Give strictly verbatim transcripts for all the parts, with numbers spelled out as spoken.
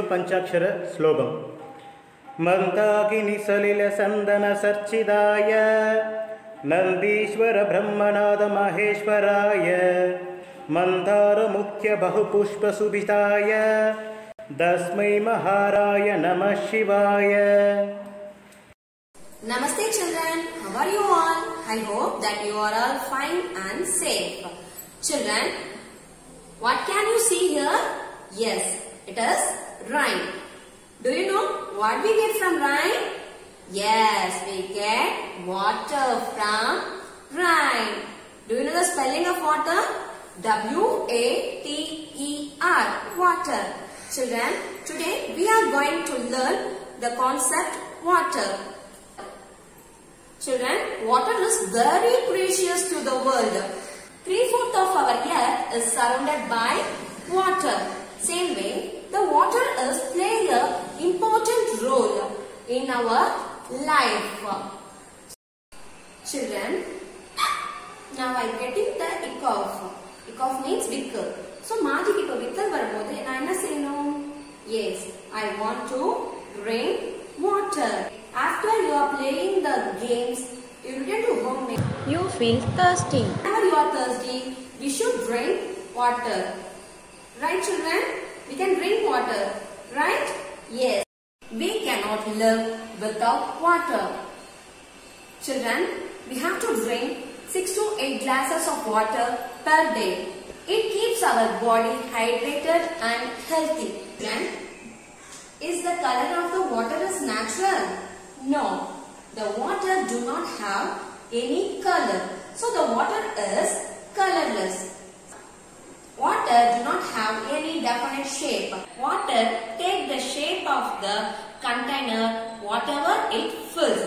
पंचाक्षर श्लोकम् मंदाकिनी सलिल संदन सर्चिदाय नंदीश्वर ब्रह्मनाद महेश्वराय मंदार मुख्य बहुपुष्प सुभिताय तस्मै महाराय नमः शिवाय. Namaste children, how are you all? I hope that you are all fine and safe. Children, what can you see here? Yes, it is rain. Do you know what we get from rain? Yes, we get water from rain. Do you know the spelling of water? W A T E R, water. Children, today we are going to learn the concept water. Children, water is very precious to the world. Three-fourths of our earth is surrounded by water. Same way, the water is playing an important role in our life. Children, now I am getting the hiccough. Hiccough means vickle. So, Maji ki vickle varumodhu na enna seyanum? Yes, I want to drink water. After you are playing the games, you return to home. You feel thirsty. Whenever you are thirsty, we should drink water. Right, children? We can drink water. Right? Yes. We cannot live without water. Children, we have to drink six to eight glasses of water per day. It keeps our body hydrated and healthy. Children, is the color of the water is natural? No, the water do not have any color. So the water is colorless. Water do not have any definite shape. Water take the shape of the container whatever it fills.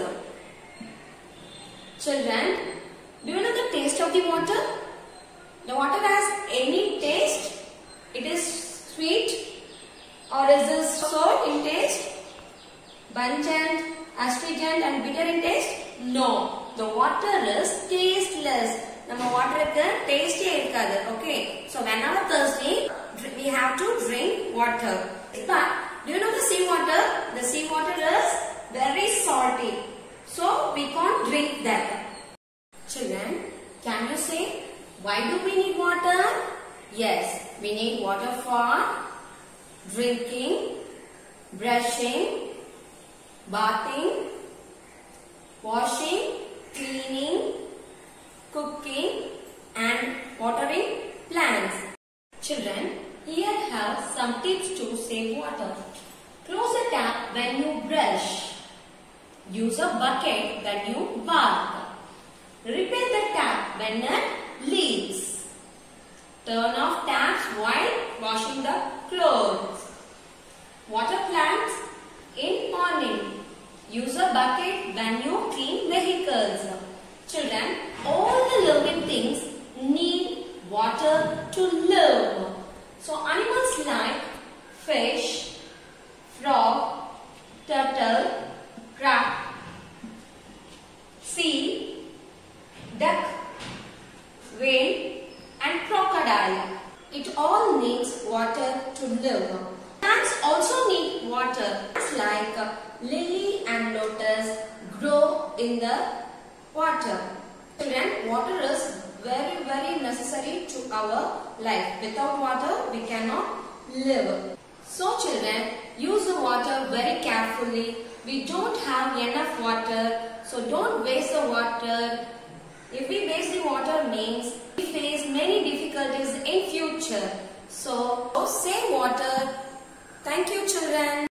Children, do you know the taste of the water? The water has any taste? It is sweet or is this sour in taste? Pungent, astringent and bitter in taste? No, the water is tasteless. Nama water ku taste irukadu. Okay, so whenever thirsty, we have to drink water. But do you know the sea water? The sea water is very salty, so we can't drink that. Children, can you say why do we need water? Yes, we need water for drinking, brushing, bathing, washing, cleaning, cooking and watering plants. Children, here have some tips to save water. Close the tap when you brush. Use a bucket when you bath. Repair the tap when it leaks. Turn off taps while washing the clothes. Water plants in morning. Use a bucket when you clean vehicles. Children, all the living things need water to live. So animals like fish, frog, turtle, crab, seal, duck, whale and crocodile. It all needs water to live. Plants also need water. Plants like lily and lotus grow in the water. Children, water is very very necessary to our life. Without water, we cannot live. So children, use the water very carefully. We don't have enough water, so don't waste the water. If we waste the water means we face many difficulties in future. So save water. Thank you children.